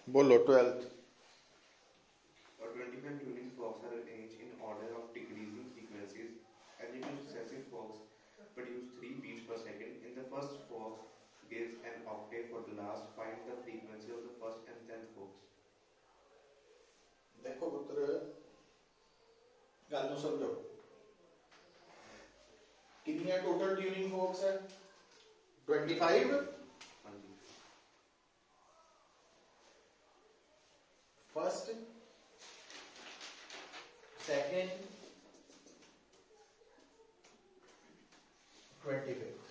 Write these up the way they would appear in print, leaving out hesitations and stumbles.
बोलो 12th। Or 25 tuning forks are arranged in order of decreasing frequencies, and each successive forks produce 3 beats per second. In the first fork gives an octave for the last. Find the frequency of the first and 10th forks. देखो पुत्र गल नूं समझो, कितनी total tuning focus है 25। हाँ जी। First, second, 25।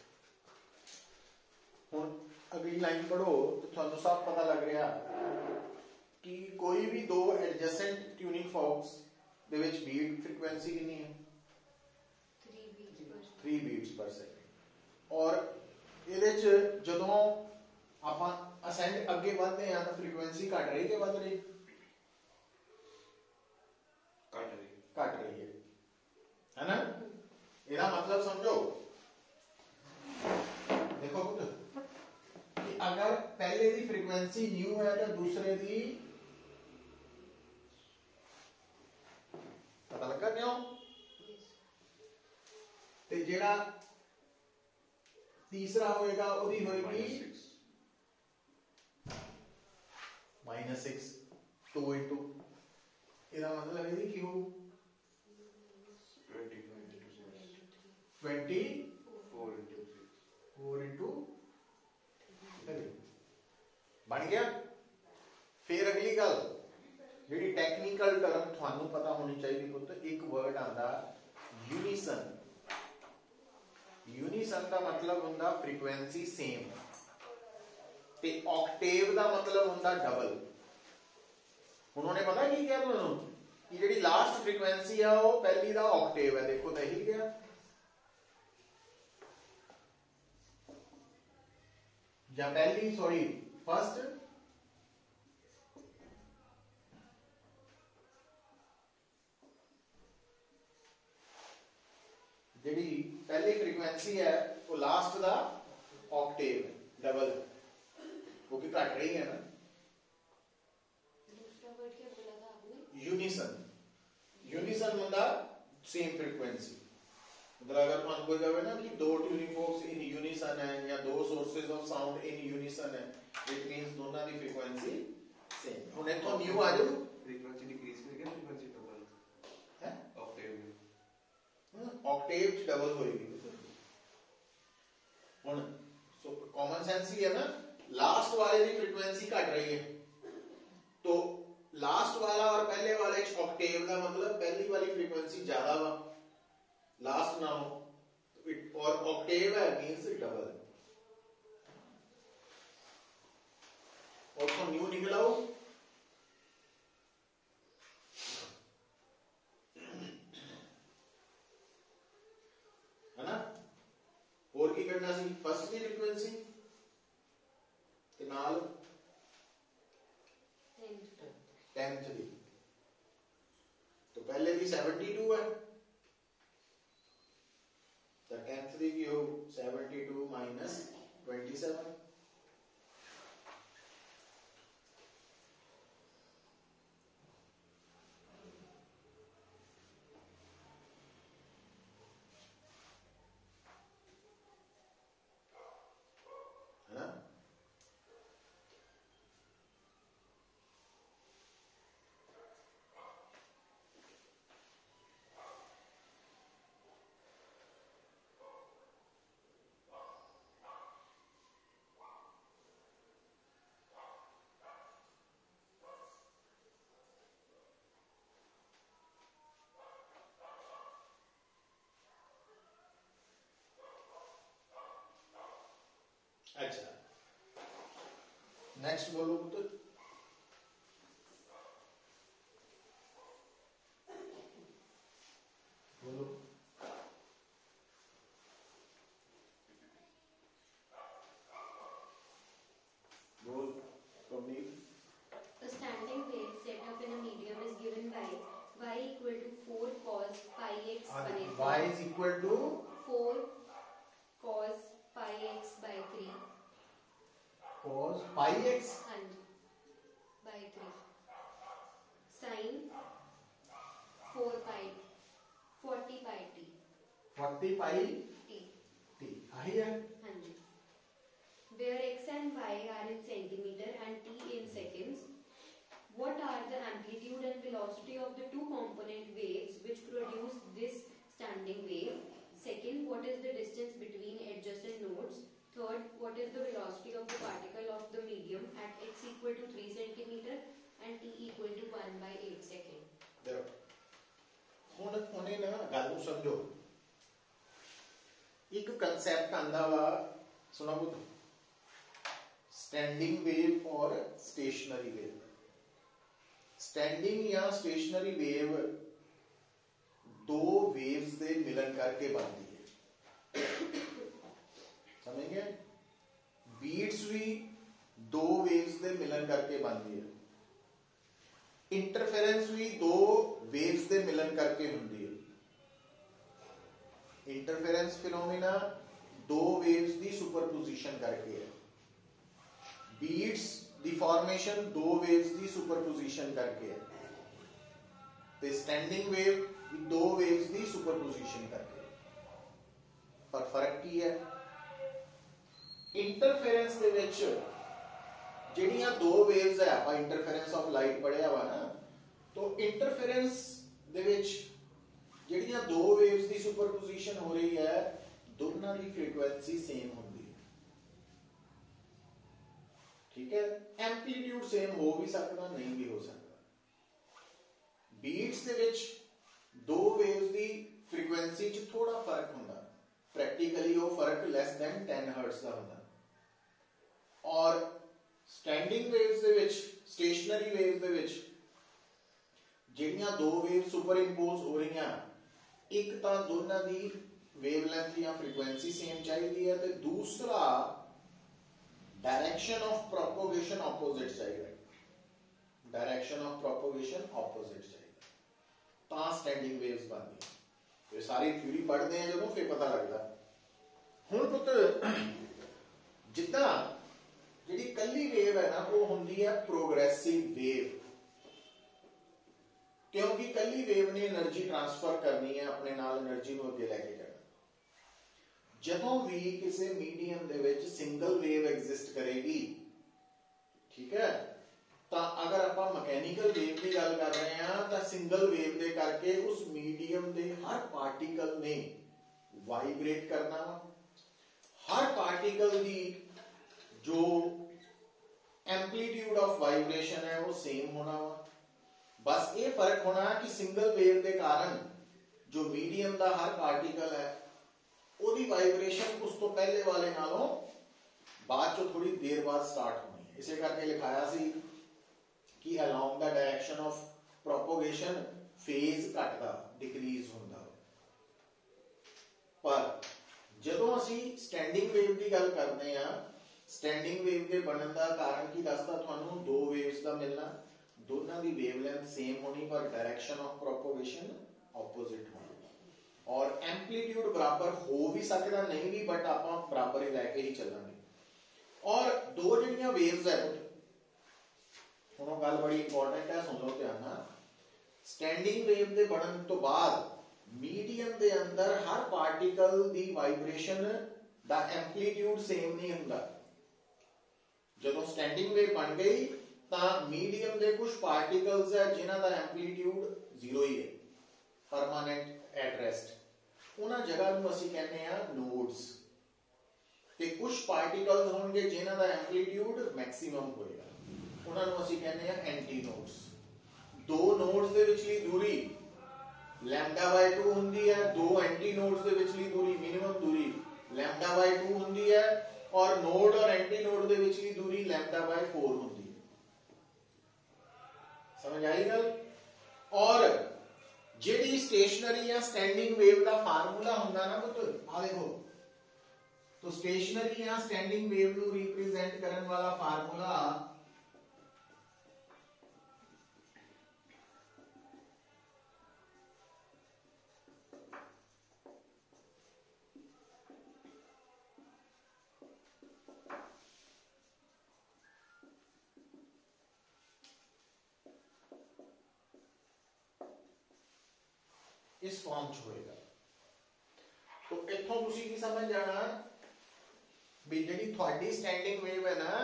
हुण अगली लाइन पढ़ो तो थानू सब पता लग रहा कि कोई भी दो एडजेसेंट ट्यूनिंग फॉक्स दे विच बीट फ्रीक्वेंसी कितनी है 3 बीट्स पर सेकंड। और ਇਹਦੇ ਚ ਜਦੋਂ ਆਪਾਂ ਅਸੈਂਡ ਅੱਗੇ ਵਧਦੇ ਆ ਤਾਂ ਫ੍ਰੀਕੁਐਂਸੀ ਘਟ ਰਹੀ ਕਿ ਵਧ ਰਹੀ? घट रही है ना। ਇਹਦਾ मतलब समझो, देखो पुत्र कि अगर पहले दी फ्रीक्वेंसी न्यू है तो दूसरे दी पता लगा क्यों? ते जेड़ा तीसरा होएगा ओदी होएगी -6 2 into, ਇਹਦਾ मतलब है कि वो 24 into बन गया। फिर अगली गल जी टैक्नीकल टर्म थानू पता होनी चाहिए पुत्र, एक वर्ड आंदा यूनिसन। यूनिसन का मतलब हुंदा फ्रीक्वेंसी सेम, ते ऑक्टेव का मतलब हुंदा डबल। उन्होंने पता की क्या तुहानू कि जेडी लास्ट फ्रीक्वेंसी है वो पहली दा ऑक्टेव है। देखो तो यही गया, या पहली सॉरी फर्स्ट जेडी पहली फ्रीक्वेंसी है वो लास्ट दा ऑक्टेव डबल, क्योंकि घट रही है ना। दूसरा वर्ड क्या बोला था आपने? यूनिसन। यूनिसन मतलब सेम फ्रीक्वेंसी। मतलब अगर मान कोई कहे ना कि दो ट्यूनिंग फोक्स इन यूनिसन है या दो sources of sound in unison है, इट मींस दोनों की फ्रीक्वेंसी सेम। हुन इथों न्यू आ जाओ, फ्रीक्वेंसी डिक्रीज करके फ्रीक्वेंसी डबल है ऑक्टेव में, ऑक्टेव च डबल होएगी। हुन सो कॉमन सेंस ही है ना, लास्ट वाले की फ्रीक्वेंसी घट रही है तो लास्ट वाला और पहले वाले च ऑक्टेव का मतलब पहली वाली फ्रीक्वेंसी ज्यादा वा, लास्ट ना हो, और ऑक्टेव है मींस डबल। और तो न्यू निकलाओ, है ना। और की करना सी फर्स्ट की फ्रीक्वेंसी ते नाल 10th दी, तो पहले की 72 है तो 10th दी की हो 72 minus 27, है ना। अच्छा नेक्स्ट बोलो पुत्र, बोलो बोल Praveen. A standing wave set up in a medium is given by y equal to 4 cos pi x by 3. y is equal to 4 cos pi x by 3. cos pi x हाँ जी, 40 पाई t. t आही है। हाँ जी। Where x and y are in centimeter and t in seconds, what are the amplitude and velocity of the two component waves which produce this standing wave? Second, what is the distance between adjacent nodes? Third, what is the velocity of the particle of the medium at x equal to 3 centimeter and t equal to 1/8 second? देखो हुण हुणे ना गल नूं समझो, एक concept आंदा वा, सुनो पुत्त, स्टैंडिंग वेव और स्टेशनरी वेव। स्टैंडिंग या स्टेशनरी वेव दो वेव्स दे मिलन करके बनती है, समझेंगे? बीट्स भी दो वेव्स दे मिलन करके बनती है, इंटरफेरेंस भी दो वेव्स दे मिलन करके हुंदी है। इंटरफेरेंस फिनोमिना दो वेव्स दी सुपरपोजिशन करके है, बीट्स दी फॉर्मेशन दो वेव्स दी सुपरपोजिशन करके है, ते स्टैंडिंग वेव दो वेव्स दी सुपरपोजिशन करके है। पर फर्क की है? इंटरफेरेंस दे विच ਜਿਹੜੀਆਂ ਦੋ ਵੇਵਸ ਹੈ, ਆਪਾਂ ਇੰਟਰਫੇਰੈਂਸ ਆਫ ਲਾਈਟ ਪੜਿਆ ਵਾ ਨਾ, तो इंटरफेरेंस ਦੇ ਵਿੱਚ ਜਿਹੜੀਆਂ ਦੋ ਵੇਵਸ ਦੀ ਸੁਪਰਪੋਜੀਸ਼ਨ ਹੋ ਰਹੀ ਹੈ, ਦੋਨਾਂ ਦੀ ਫ੍ਰੀਕੁਐਂਸੀ ਸੇਮ ਹੁੰਦੀ ਹੈ, ਠੀਕ ਹੈ? ਐਂਪਲੀਟਿਊਡ ਸੇਮ ਹੋ ਵੀ ਸਕਦਾ, ਨਹੀਂ ਵੀ ਹੋ ਸਕਦਾ। ਬੀਟਸ ਦੇ ਵਿੱਚ ਦੋ ਵੇਵਸ ਦੀ ਫ੍ਰੀਕੁਐਂਸੀ 'ਚ ਥੋੜਾ ਫਰਕ ਹੁੰਦਾ, ਪ੍ਰੈਕਟੀਕਲੀ ਉਹ ਫਰਕ ਲੈਸ ਦੈਨ 10 ਹਰਟਜ਼ ਦਾ ਹੁੰਦਾ। ਔਰ ਸਟੈਂਡਿੰਗ ਵੇਵਸ ਦੇ ਵਿੱਚ, ਸਟੇਸ਼ਨਰੀ ਵੇਵਸ ਦੇ ਵਿੱਚ ਜਿਹੜੀਆਂ ਦੋ ਵੇਵ ਸੁਪਰ ਇੰਪੋਜ਼ ਹੋ ਰਹੀਆਂ, ਇੱਕ ਤਾਂ ਦੋਨਾਂ ਦੀ ਵੇਵਲੈਂਥ ਜਾਂ ਫ੍ਰੀਕੁਐਂਸੀ ਸੇਮ ਚਾਹੀਦੀ ਹੈ, ਤੇ ਦੂਸਰਾ डायरेक्शन ऑफ प्रोपोगेशन ऑपोजिट चाहिए, डायरेक्शन ऑफ प्रोपोगेशन ऑपोजिट चाहिए, तो स्टैंडिंग वेव्स बनती है। ये सारी थ्योरी पढ़ते हैं जो फिर पता लगता। हुण पुत्त जिद्दां जिहड़ी कल्ली वेव है ना, वो हुंदी है प्रोग्रेसिव वेव, क्योंकि कल्ली वेव ने एनर्जी ट्रांसफर करनी है, अपने नाल एनर्जी नूं अगे लैके जाना। ਜਦੋਂ ਵੀ ਕਿਸੇ ਮੀਡੀਅਮ ਦੇ ਵਿੱਚ ਸਿੰਗਲ ਵੇਵ ਐਗਜ਼ਿਸਟ ਕਰੇਗੀ, ਠੀਕ ਹੈ, ਤਾਂ ਅਗਰ ਆਪਾਂ ਮਕੈਨੀਕਲ ਵੇਵ ਦੀ ਗੱਲ ਕਰ ਰਹੇ ਹਾਂ, ਤਾਂ ਸਿੰਗਲ ਵੇਵ ਦੇ ਕਰਕੇ ਉਸ ਮੀਡੀਅਮ ਦੇ ਹਰ ਪਾਰਟੀਕਲ ਨੇ ਵਾਈਬ੍ਰੇਟ ਕਰਨਾ ਵਾ, ਹਰ ਪਾਰਟੀਕਲ ਦੀ ਜੋ ਐਂਪਲੀਟਿਊਡ ਆਫ ਵਾਈਬ੍ਰੇਸ਼ਨ ਹੈ ਉਹ ਸੇਮ ਹੋਣਾ ਵਾ। ਬਸ ਇਹ ਫਰਕ ਹੋਣਾ ਕਿ ਸਿੰਗਲ ਵੇਵ ਦੇ ਕਾਰਨ ਜੋ ਮੀਡੀਅਮ ਦਾ ਹਰ ਪਾਰਟੀਕਲ ਹੈ ਉਹਦੀ ਵਾਈਬ੍ਰੇਸ਼ਨ ਉਸ ਤੋਂ ਪਹਿਲੇ ਵਾਲੇ ਨਾਲੋਂ ਬਾਅਦ ਚੋਂ ਥੋੜੀ ਦੇਰ ਬਾਅਦ ਸਟਾਰਟ ਹੋਣੀ ਹੈ। ਇਸੇ ਕਰਕੇ ਲਿਖਾਇਆ ਸੀ ਕਿ ਅਲੋਂਗ ਦਾ ਡਾਇਰੈਕਸ਼ਨ ਆਫ ਪ੍ਰੋਪੋਗੇਸ਼ਨ ਫੇਜ਼ ਘਟਦਾ, ਡਿਕਰੀਜ਼ ਹੁੰਦਾ। ਪਰ ਜਦੋਂ ਅਸੀਂ ਸਟੈਂਡਿੰਗ ਵੇਵ ਦੀ ਗੱਲ ਕਰਦੇ ਆ, ਸਟੈਂਡਿੰਗ ਵੇਵ ਦੇ ਬਣਨ ਦਾ ਕਾਰਨ ਕੀ ਦੱਸਦਾ ਤੁਹਾਨੂੰ? ਦੋ ਵੇਵਸ ਦਾ ਮਿਲਣਾ, ਦੋਨਾਂ ਦੀ ਵੇਵਲੈਂਥ ਸੇਮ ਹੋਣੀ, ਪਰ डायरेक्शन ऑफ प्रोपोगेशन ऑपोजिट होना, और एम्पलीट्यूड बराबर हो भी सकता, नहीं भी, बट आपां बराबर ही लैके ही चलांगे। और दो जिहड़ियां वेव्स है, हुण गल बड़ी इंपॉर्टेंट है, सुन लो ध्यान नाल। स्टैंडिंग वेव दे बनन तो बाद मीडियम दे अंदर हर पार्टिकल दी वाइब्रेशन दा एम्पलीट्यूड सेम नहीं हुंदा। जदों स्टैंडिंग वेव बन गई ਤਾਂ ਮੀਡੀਅਮ ਦੇ ਕੁਝ ਪਾਰਟੀਕਲਸ ਹੈ ਜਿਨ੍ਹਾਂ ਦਾ ਐਂਪਲੀਟਿਊਡ ਜ਼ੀਰੋ ਹੀ ਹੈ, ਪਰਮਾਨੈਂਟ ਐਟ ਰੈਸਟ, ਉਹਨਾਂ ਜਗ੍ਹਾ ਨੂੰ ਅਸੀਂ ਕਹਿੰਦੇ ਆ ਨੋਡਸ, ਤੇ ਕੁਝ ਪਾਰਟੀਕਲਸ ਹੋਣਗੇ ਜਿਨ੍ਹਾਂ ਦਾ ਐਂਪਲੀਟਿਊਡ ਮੈਕਸਿਮਮ ਹੋਏਗਾ, ਉਹਨਾਂ ਨੂੰ ਅਸੀਂ ਕਹਿੰਦੇ ਆ ਐਂਟੀ ਨੋਡਸ। ਦੋ ਨੋਡਸ ਦੇ ਵਿਚਲੀ ਦੂਰੀ λ/2 ਹੁੰਦੀ ਹੈ, ਦੋ ਐਂਟੀ ਨੋਡਸ ਦੇ ਵਿਚਲੀ ਦੂਰੀ, ਮਿਨੀਮਮ ਦੂਰੀ λ/2 ਹੁੰਦੀ ਹੈ, ਔਰ ਨੋਡ ਔਰ ਐਂਟੀ नोड ਦੇ ਵਿਚਲੀ ਦੂਰੀ λ/4 ਹੁੰਦੀ है। समझ आई गल? और जेडी स्टेशनरी या स्टैंडिंग वेव का फार्मूला हुंदा ना पुत्त, आ देखो, तो स्टेशनरी या स्टैंडिंग वेव ਨੂੰ रिप्रेजेंट करने वाला फार्मूला इस फॉर्म च होएगा। इथों तुसी की समझ जाना भी जिहड़ी तुहाडी स्टैंडिंग वेव है ना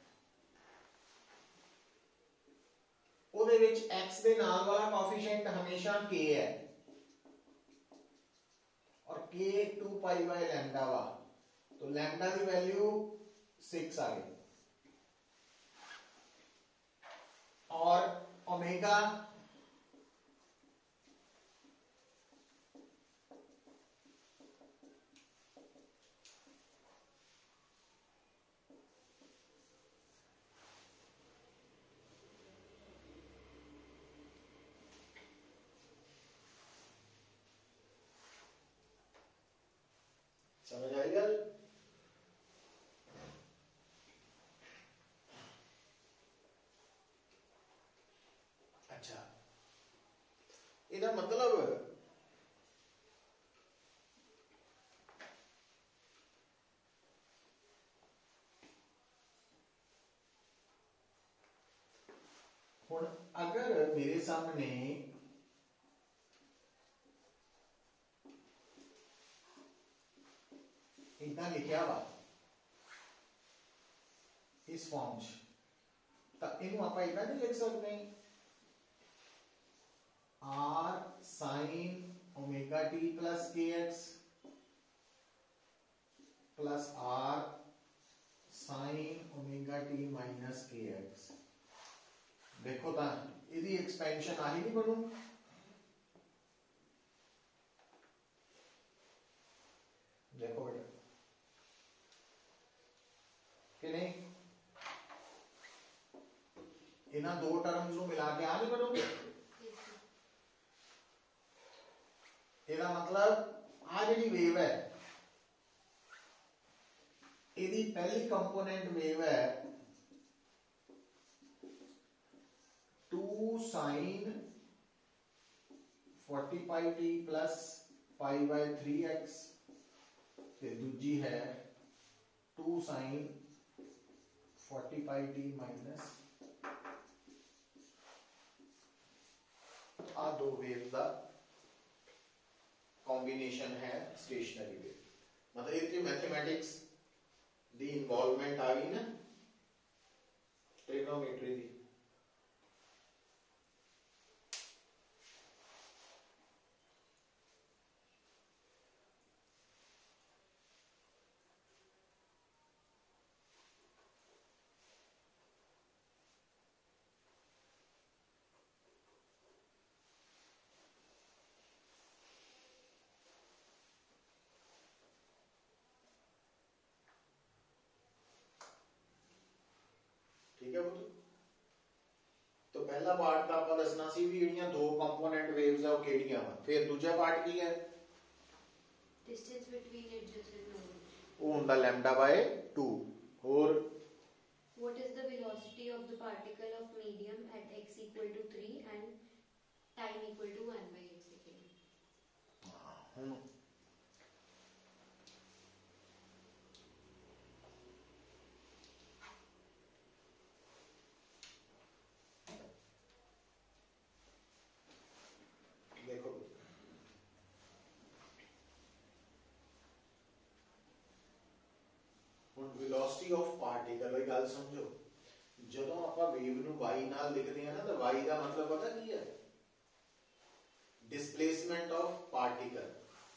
ਉਹਦੇ ਵਿੱਚ x ਦੇ ਨਾਲ ਵਾਲਾ ਕੋਐਫੀਸ਼ੀਐਂਟ ਹਮੇਸ਼ਾ k ਹੈ और k 2 पाई बाय लैम्डा वा तो लैम्डा की वैल्यू 6 आ गई और ओमेगा समझ आई गल अच्छा ਇਹਦਾ मतलब हुण अगर मेरे सामने इतना लिखा वा इस फॉर्म तो इनू आप इतना नहीं लिख सकते r sine omega t plus k x plus r sine omega t minus k x देखो तो यदि एक्सपेंशन आही नहीं बनू देखो बेटा कि नहीं इन्हां दो टर्म्स को मिला के आ नहीं बनोगे ਇਹਦਾ मतलब आ जी वेव है ਇਹਦੀ पहली कंपोनेंट वेव है 2 sin 40 pi t plus pi by 3x ते दूजी है 2 sin 40 पाई t माइनस आ दो वेव का कॉम्बिनेशन है स्टेशनरी वेव मतलब इतनी मैथमेटिक्स दी इन्वॉल्वमेंट आ गई ना ट्रिग्नोमेट्री दी ठीक है पुत्र तो पहला पार्ट का आपका दसना सी भी ਜਿਹੜੀਆਂ दो कंपोनेंट वेव्स है वो ਕਿਹੜੀਆਂ ਵਾ फिर दूसरा पार्ट की है distance between adjacent nodes वो ਹੁੰਦਾ लैम्डा बाय 2 और what is the velocity of the particle of medium at x equal to 3 and time equal to 1 by x second ਹੁਣ देखो ਹੁਣ velocity of particle ਇਹ ਗੱਲ ਸਮਝੋ ਜਦੋਂ ਆਪਾਂ ਵੇਵ ਨੂੰ y ਨਾਲ ਲਿਖਦੇ ਹਾਂ ਨਾ ਤਾਂ y ਦਾ ਮਤਲਬ ਪਤਾ ਕੀ ਹੈ डिस्प्लेसमेंट ऑफ पार्टिकल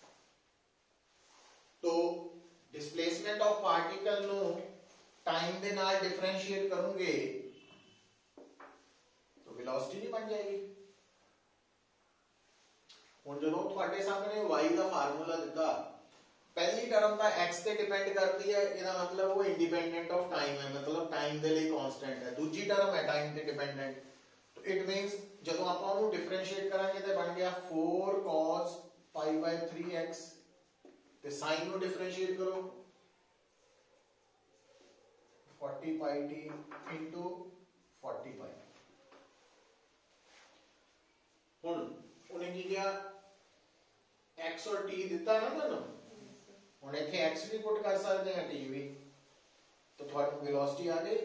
तो डिस्प्लेसमेंट ऑफ पार्टिकल नु टाइम दे नाल डिफरेंशिएट करूंगे तो वेलोसिटी नहीं बन जाएगी हुण जदों तुहाडे सामने y का फार्मूला दिता पहली टर्म का x ते डिपेंड करती है इसका मतलब वो इंडिपेंडेंट ऑफ टाइम है मतलब टाइम दे लिए कांस्टेंट है दूसरी टर्म है टाइम ते डिपेंडेंट तो इट मींस ਜਦੋਂ ਆਪਾਂ ਉਹਨੂੰ ਡਿਫਰੈਂਸ਼ੀਏਟ ਕਰਾਂਗੇ ਤੇ ਬਣ ਗਿਆ 4 cos pi by 3x ਤੇ sin ਨੂੰ ਡਿਫਰੈਂਸ਼ੀਏਟ ਕਰੋ 40 pi t into 40 pi ਹੁਣ ਉਹਨੇ ਕੀ ਕਿਹਾ x और t ਦਿੱਤਾ ਨਾ ਤੁਹਾਨੂੰ ਹੁਣ ਇੱਥੇ x ਵੀ ਪੁੱਟ ਕਰ ਸਕਦੇ ਹਾਂ t ਵੀ ਤਾਂ ਤੁਹਾਨੂੰ ਵੈਲੋਸਿਟੀ ਆ ਗਈ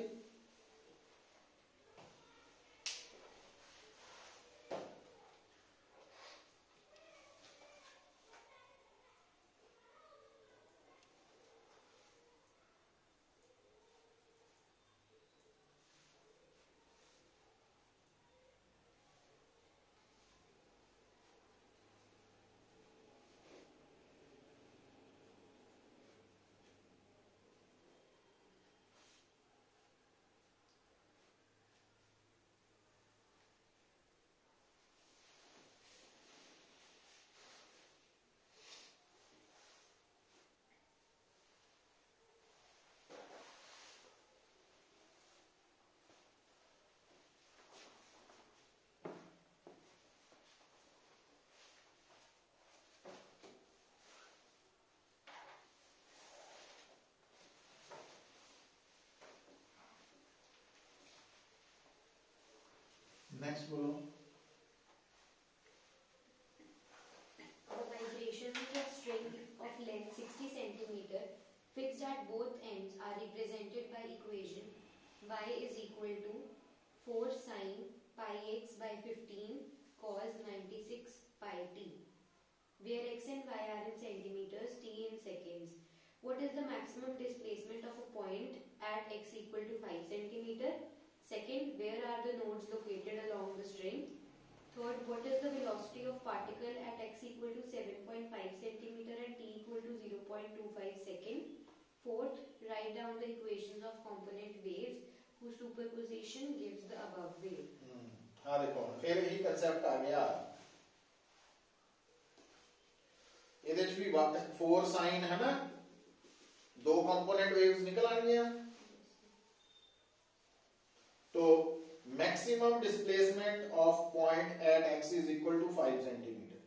नेक्स्ट बोलो। The vibrations of a string of length 60 centimeter fixed at both ends are represented by equation y is equal to 4 sin pi x by 15 cos 96 pi t, where x and y are in centimeters, t in seconds. What is the maximum displacement of a point at x equal to 5 centimeter? Second, where are the nodes located along the string? Third, what is the velocity of particle at x equal to 7.5 centimeter and t equal to 0.25 second? Fourth, write down the equations of component waves whose superposition gives the above wave. हाँ देखो फिर यही concept आ गया, ਇਹਦੇ ਚ ਵੀ 4 sign है ना, दो कंपोनेंट वेव्स निकल आएंगे। तो maximum displacement of point at x is equal to 5 centimetre.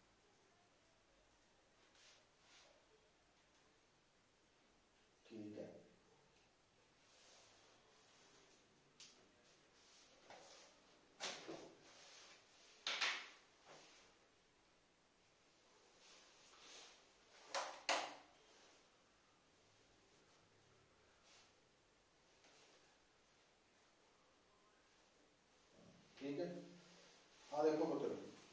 ठीक है, ठीक है। हाँ देखो पुत्र,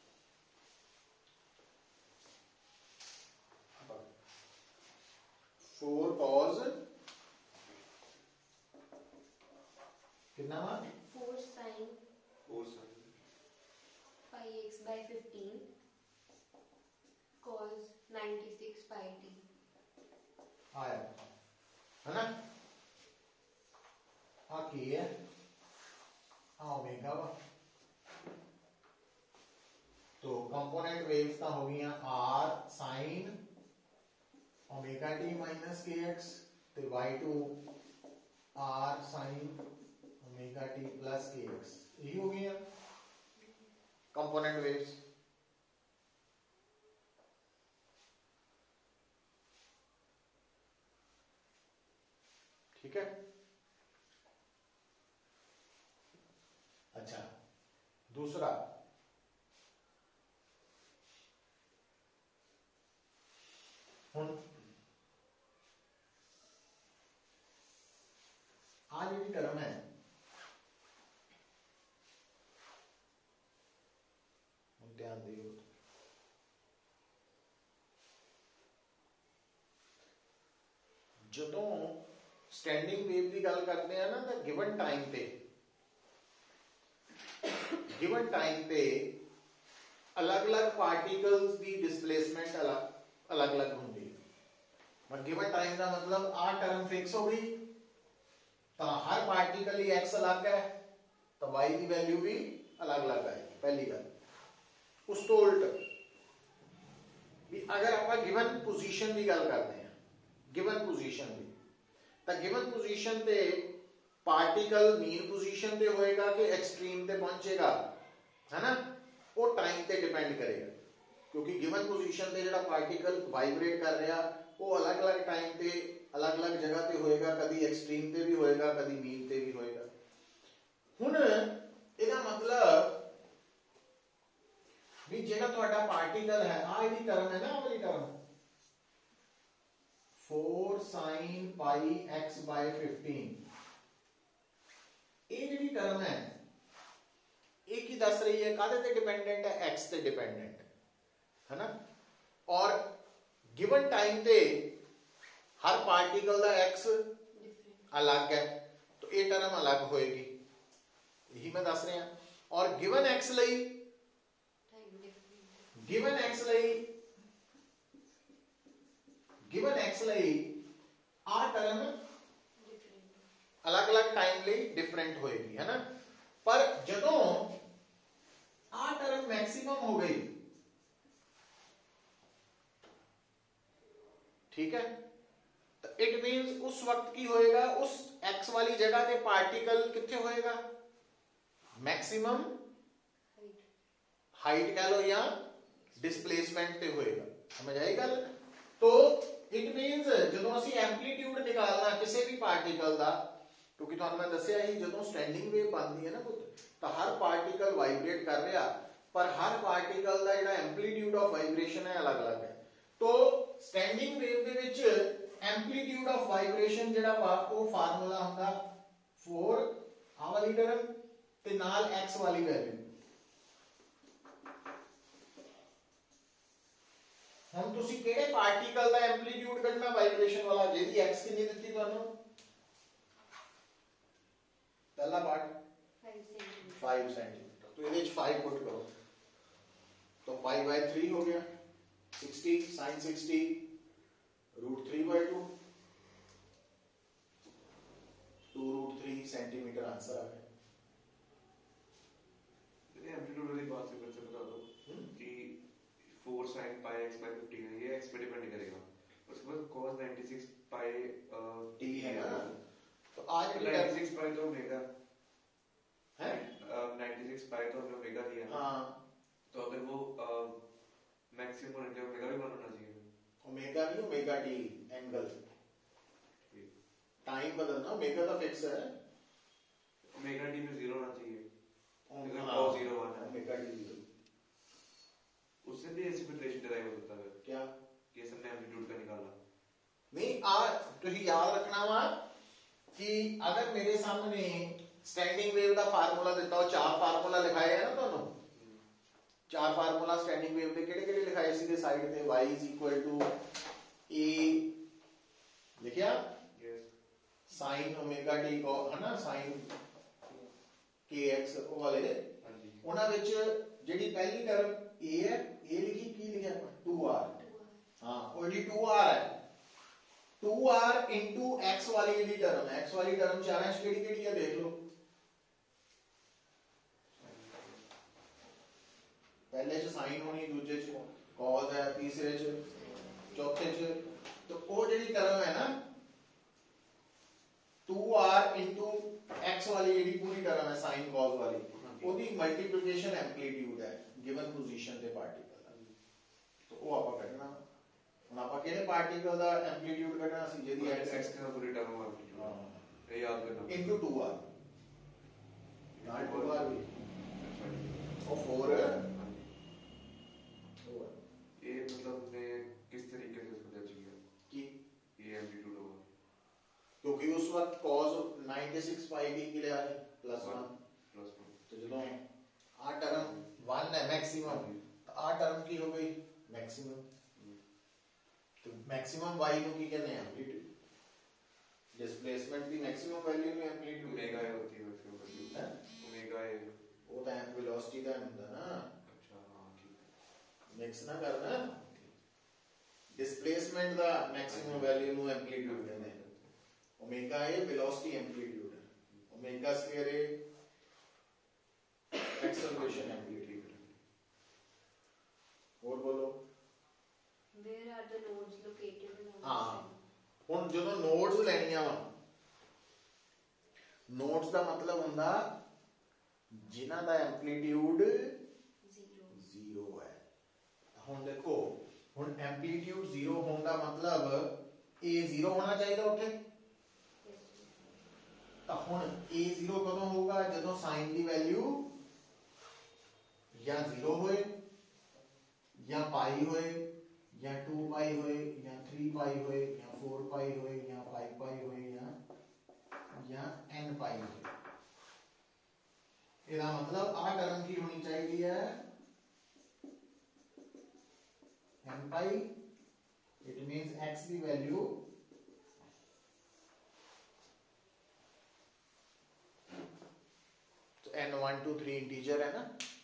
फोर कॉज कितना हुआ? 4 sin 4 sin pi x by 15 cos 96 pi t. आया है ना? हाँ की है, हाँ ओमेगा वा। तो कंपोनेंट वेव्स का हो गया r sine omega t minus k x, तो y2 r sine omega t plus k x, यही हो गया कंपोनेंट वेव्स। ठीक है, अच्छा दूसरा, हुन आज जी टर्म है, ध्यान दियो, ਜਦੋਂ स्टैंडिंग वेव की गल करते हैं ना, तो गिवन टाइम पे अलग अलग पार्टिकल्स की डिस्प्लेसमेंट अलग अलग होंगी। बट गिवन टाइम का मतलब आ टर्म फिक्स हो गई, तो हर पार्टिकल ही एक्स अलग है, तो वाई की वैल्यू भी अलग अलग आएगी। पहली गल। उस तो उल्ट भी अगर आप गिवन पोजीशन की गल करते हैं, गिवन पोजीशन की, तो गिवन पोजीशन पे पार्टिकल मीन पोजीशन पे होएगा कि एक्सट्रीम पे पहुंचेगा, है ना, वो टाइम पे डिपेंड करेगा। क्योंकि गिवन पोजीशन पे जो पार्टिकल वाइब्रेट कर रहा वो अलग अलग टाइम पे अलग अलग जगह पे होएगा, कभी एक्सट्रीम पे भी होएगा, कभी मीन पे भी होएगा। हुण ਇਹਦਾ मतलब भी ਜਿਹੜਾ ਤੁਹਾਡਾ पार्टिकल है, आ ਇਹਦੀ टर्म है ना, आ वाली term 4 sin pi x by 15, ਇਹ ਜਿਹੜੀ टर्म है ਇਹ ਕੀ ਦੱਸ ਰਹੀ है, ਕਾਹਦੇ ਤੇ डिपेंडेंट है, x ਤੇ डिपेंडेंट है ना। और गिवन टाइम पे हर पार्टिकल का x अलग है, तो ये टर्म अलग होएगी, यही मैं दस रहा। और गिवन x लई आ टर्म अलग अलग टाइम लई डिफरेंट होएगी, है ना। पर जदों आ टर्म मैक्सिमम हो गई, ठीक है, तो इट मींस उस वक्त की होएगा, उस x वाली जगह पे पार्टिकल कितने होएगा, मैक्सिमम हाइट कह लो या डिस्प्लेसमेंट पे होएगा। समझ आई गल? तो इट मींस जदों असी एम्पलीट्यूड निकालना किसी भी पार्टिकल का, क्योंकि तुहानू मैं दस्सिया ही जदों स्टैंडिंग वेव बनती है ना पुत, ਤਾਂ ਹਰ ਪਾਰਟੀਕਲ ਵਾਈਬ੍ਰੇਟ ਕਰ ਰਿਹਾ, ਪਰ ਹਰ ਪਾਰਟੀਕਲ ਦਾ ਜਿਹੜਾ ਐਂਪਲੀਟਿਊਡ ਆਫ ਵਾਈਬ੍ਰੇਸ਼ਨ ਹੈ ਅਲੱਗ-ਅਲੱਗ ਹੈ। ਤੋ ਸਟੈਂਡਿੰਗ ਵੇਵ ਦੇ ਵਿੱਚ ਐਂਪਲੀਟਿਊਡ ਆਫ ਵਾਈਬ੍ਰੇਸ਼ਨ ਜਿਹੜਾ ਵਾ ਉਹ ਫਾਰਮੂਲਾ ਹੁੰਦਾ 4 ਆ ਵਾਲੀ ਟਰਮ ਤੇ ਨਾਲ x ਵਾਲੀ ਵੈਲਿਊ। ਹੁਣ ਤੁਸੀਂ ਕਿਹੜੇ ਪਾਰਟੀਕਲ ਦਾ ਐਂਪਲੀਟਿਊਡ ਕੱਢਣਾ ਵਾਈਬ੍ਰੇਸ਼ਨ ਵਾਲਾ, ਜਿਹਦੀ x ਕਿੰਨੀ ਦਿੱਤੀ ਤੁਹਾਨੂੰ? पहला पार्ट 5 सेंटीमीटर, तो ये 5 पुट करो तो पाई बाय 3 हो गया 60 sin 60 √3/2 2√3 सेंटीमीटर आंसर आ गया। एम्पलीट्यूड वाली बात से बच्चे बता दो कि 4 sin pi x by 50 है, ये x पे डिपेंड करेगा। उसके बाद cos 96 pi t है ना, तो आज 96 पाई तो ओमेगा है, 96 पाई तो हमने ओमेगा लिया। हाँ, तो अगर वो मैक्सिमम होने के ओमेगा भी 1 होना चाहिए। ओमेगा नहीं, ओमेगा टी एंगल, टाइम बदलना, ओमेगा तो फिक्स है, ओमेगा टी में 0 होना चाहिए, अगर cos 0 1 है, ओमेगा टी 0। उससे भी ऐसी रिलेशन डिराइव होता है क्या कि हमने एम्पलीट्यूड का निकाला नहीं। आज तो याद रखना वा कि अगर मेरे सामने स्टैंडिंग वेव का फार्मूला दिता हो, 4 फार्मूला लिखाए है ना ਤੁਹਾਨੂੰ, 4 फार्मूला स्टैंडिंग वेव ਦੇ ਕਿਹੜੇ-ਕਿਹੜੇ ਲਿਖਾਏ ਸੀਗੇ ਸਾਈਡ ਤੇ? y = a ਲਿਖਿਆ, यस, sin ओमेगा t को है ना, sin kx ਉਹ ਵਾਲੇ, ਹਾਂਜੀ, ਉਹਨਾਂ ਵਿੱਚ ਜਿਹੜੀ ਪਹਿਲੀ ਟਰਮ a ਹੈ, a ਲਿਖੀ, ਕੀ ਲਿਖਿਆ 2r, ਹਾਂ ਉਹ ਜਿਹੜੀ 2r ਹੈ, 2r into x वाली ਜਿਹੜੀ टर्म है, x वाली टर्म चारों ਚ ਕਿਹੜੀ ਕਿਹੜੀ ਹੈ देख लो। पहले च sin होनी, दूजे च cos है, तीसरे च, चौथे च, तो वो ਜਿਹੜੀ टर्म है ना 2r into x वाली ਜਿਹੜੀ पूरी टर्म है sin cos वाली, ਉਹਦੀ मल्टीप्लिकेशन एम्पलीट्यूड है गिवन पोजीशन ਤੇ पार्टिकल ਦਾ, तो वो ਆਪਾਂ ਕੱਢਣਾ। ਹੁਣ ਆਪਾਂ ਕਿਹੜੇ ਪਾਰਟੀਕਲ ਦਾ ਐਂਪਲੀਟਿਊਡ ਕੱਢਣਾ ਸੀ, ਜਿਹਦੀ x ਦਾ ਪੂਰੀ ਟਰਮ ਆ, ਹਾਂ ਇਹ ਯਾਦ ਕਰਨਾ, into 2r ਨਾਲ 2r ਵੀ और 4 ये मतलब ने किस तरीके से उसको जज किया कि ये एम्पलीट्यूड होगा, क्योंकि उस वक्त cos 96 पाई की ले आ रही +1, तो ਜਦੋਂ आ टर्म 1 है मैक्सिमम, तो आ टर्म की हो गई मैक्सिमम, तो मैक्सिमम y को की कहते हैं एम्पलीट्यूड, डिस्प्लेसमेंट की मैक्सिमम वैल्यू में एम्पलीट्यूड ओमेगा ए होती है, मैक्सिमम वैल्यू है ओमेगा ए, वो तो वेलोसिटी का होता है ना। अच्छा हां ठीक है, मिक्स ना करना, डिस्प्लेसमेंट दा मैक्सिमम वैल्यू नु एम्पलीट्यूड कहते हैं, ओमेगा ए वेलोसिटी एम्पलीट्यूड है, omega square a acceleration amplitude. और बोलो where are the nodes located in all हाँ, ਹੁਣ ਜਦੋਂ ਨੋਡਸ ਲੈਣੀਆਂ ਵਾ, ਨੋਡਸ ਦਾ ਮਤਲਬ ਹੁੰਦਾ ਜਿਨ੍ਹਾਂ ਦਾ ਐਂਪਲੀਟਿਊਡ 0 ਹੈ। ਹੁਣ ਦੇਖੋ, ਹੁਣ ਐਂਪਲੀਟਿਊਡ 0 ਹੋਣ ਦਾ ਮਤਲਬ a 0 ਹੋਣਾ ਚਾਹੀਦਾ ਉੱਥੇ, ਤਾਂ ਹੁਣ a 0 ਕਦੋਂ ਹੋਊਗਾ? ਜਦੋਂ ਸਾਈਨ ਦੀ ਵੈਲਿਊ ਜਾਂ 0 ਹੋਏ, ਜਾਂ ਪਾਈ ਹੋਏ, या 2 पाई होए, या 3 पाई होए, या 4 पाई होए, या 5 पाई होए, या n पाई होए। ਇਹਦਾ मतलब आ टर्म की होनी चाहिए है n pi, it means x की वैल्यू तो n 1 2 3 इंटीजर है ना,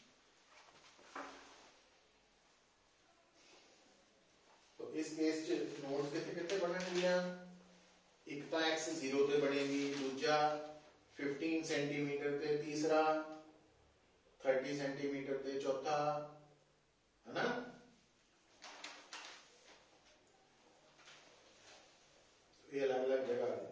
इस केस च नोड्स कितने बनेंगे? एक तो x 0 ते बनेगी, दूजा 15 सेंटीमीटर ते, तीसरा 30 सेंटीमीटर ते, चौथा है ना, ये अलग अलग जगह है।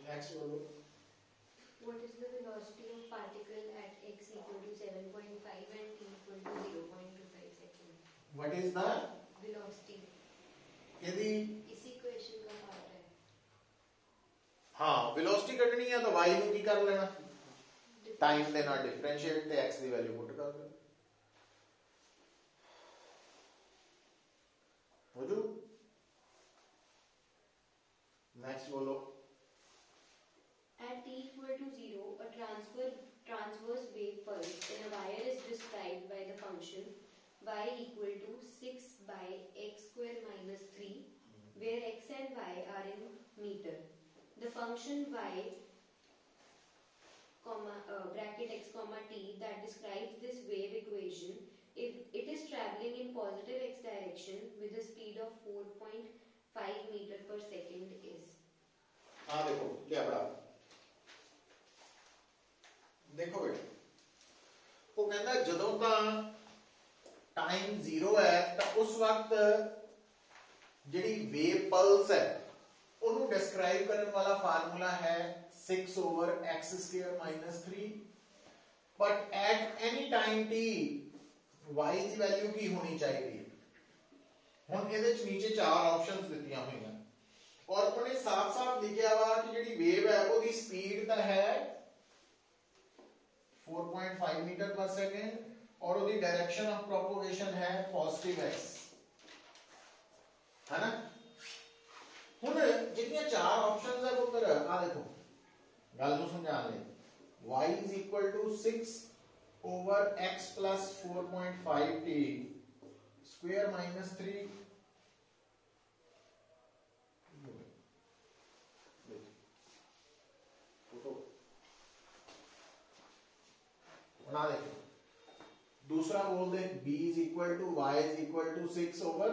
नेक्स्ट बोलो। What is the velocity of particle at x equal to 7.5 and t equal to 0.25 seconds? What is the Velocity. यदि इसी क्वेश्चन का पार्ट है। हाँ वेलोसिटी कटनी है तो y ਨੂੰ ਕੀ ਕਰ ਲੈਣਾ टाइम ਦੇ ਨਾਲ डिफरेंशिएट ਤੇ x ਦੀ ਵੈਲਿਊ ਪੁੱਟ ਕਰ ਦੇਣਾ हो जू। नेक्स्ट बोलो। At t equal to 0, a transverse wave pulse in a wire is described by the function y equal to 6 by x square minus 3, where x and y are in meter. The function y, bracket x comma t that describes this wave equation, if it is traveling in positive x direction with a speed of 4.5 meter per second is. हाँ देखो लिया बड़ा देखो बेटा वो कहता है ਜਦੋਂ ਤਾਂ टाइम 0 है ਤਾਂ ਉਸ ਵਕਤ ਜਿਹੜੀ ਵੇਵ ਪਲਸ ਹੈ ਉਹਨੂੰ ਡਿਸਕ੍ਰਾਈਬ ਕਰਨ ਵਾਲਾ ਫਾਰਮੂਲਾ ਹੈ 6/x² - 3 but at any time t y ਦੀ ਵੈਲਿਊ ਕੀ ਹੋਣੀ ਚਾਹੀਦੀ ਹੁਣ ਇਹਦੇ ਚ ਨੀਚੇ ਚਾਰ ਆਪਸ਼ਨਸ ਦਿੱਤੀਆਂ ਹੋਈਆਂ और उन्हें साफ साफ लिखा हुआ कि ਜਿਹੜੀ वेव है ਉਹਦੀ स्पीड ਤਾਂ है 4.5 मीटर पर सेकेंड और ਉਹਦੀ डायरेक्शन ऑफ प्रोपगेशन है पॉजिटिव x है ना। ਹੁਣ ਜਿਹੜੀਆਂ ਚਾਰ ਆਪਸ਼ਨਸ ਹੈ ਪੁੱਤਰ ਆ ਦੇਖੋ ਗੱਲ ਨੂੰ ਸਮਝਾਣ ਲਈ y is equal to 6 over x plus 4.5t square minus 3 ना देखो दूसरा बोल दे b is equal to y is equal to 6 over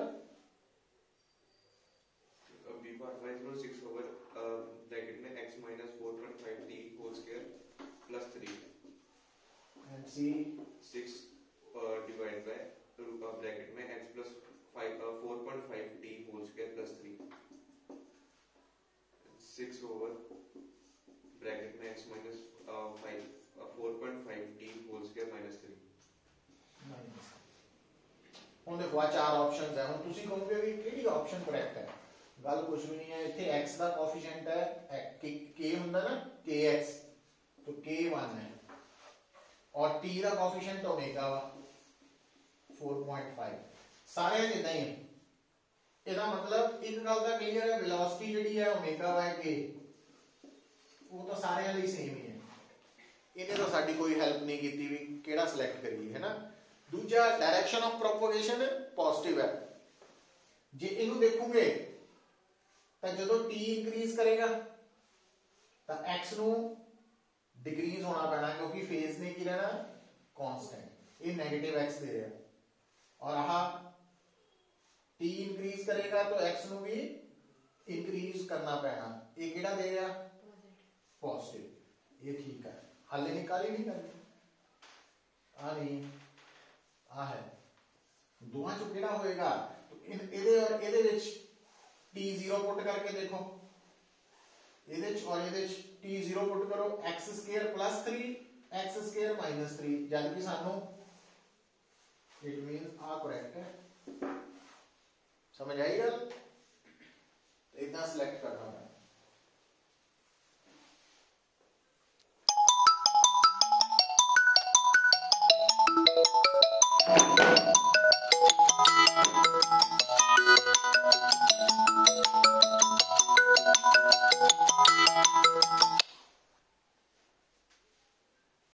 b bar y is equal to 6 over bracket में x minus 4.5 t whole square plus 3 and c 6 divided by bracket में x plus 4.5 t whole square plus 3 6 over bracket में x minus 4.5 t whole square minus 3 ਹੁਣ ਦੇਖੋ ਆ ਚਾਰ options ਹੈ ਹੁਣ ਤੁਸੀਂ ਕਹੋਗੇ ਵੀ ਕਿਹੜੀ ਆਪਸ਼ਨ ਕਰੈਕਟ ਹੈ ਗੱਲ ਕੁਝ ਵੀ ਨਹੀਂ ਹੈ ਇੱਥੇ x ਦਾ ਕੋਐਫੀਸ਼ੀਐਂਟ ਹੈ k ਹੁੰਦਾ ਨਾ kx तो k1 है और t ਦਾ ਕੋਐਫੀਸ਼ੀਐਂਟ ओमेगा वा 4.5 ਸਾਰੇ ਜਿੱਦਾਂ ਹੀ ਹੈ ਇਹਦਾ ਮਤਲਬ ਇੱਕ ਗੱਲ ਤਾਂ ਕਲੀਅਰ ਹੈ ਵੈਲੋਸਿਟੀ ਜਿਹੜੀ ਹੈ ओमेगा वा k ਉਹ ਤਾਂ ਸਾਰਿਆਂ ਲਈ ਸੇਮ ਹੀ ਹੈ ਇਹਨੇ ਤਾਂ ਸਾਡੀ ਕੋਈ ਹੈਲਪ ਨਹੀਂ ਕੀਤੀ ਵੀ ਕਿਹੜਾ ਸਿਲੈਕਟ ਕਰੀਏ ਹੈ ਨਾ। दूजा डायरेक्शन ऑफ प्रोपगेशन पॉजिटिव है जे इनू देखोगे तो जो t इंक्रीज करेगा तो x नु डिक्रीज होना पैना क्योंकि फेज ने की रहना कांस्टेंट ये नेगेटिव x दे रहा है और आहा t इंक्रीज करेगा तो x नु भी इंक्रीज करना पैना ये केड़ा दे रहा पॉजिटिव ये ठीक है हाले निकाली नहीं करनी आ नहीं आ है दोवां चो केड़ा होएगा तो ਇਹਦੇ और ਇਹਦੇ ਵਿੱਚ t0 ਪੁੱਟ ਕਰਕੇ ਦੇਖੋ ਇਹਦੇ ਵਿੱਚ और ਇਹਦੇ ਵਿੱਚ t0 ਪੁੱਟ ਕਰੋ x² + 3 x² - 3 ਜਦ ਕਿ ਸਾਨੂੰ इट मींस आ करेक्ट है समझ आई गल इतना सिलेक्ट करना है।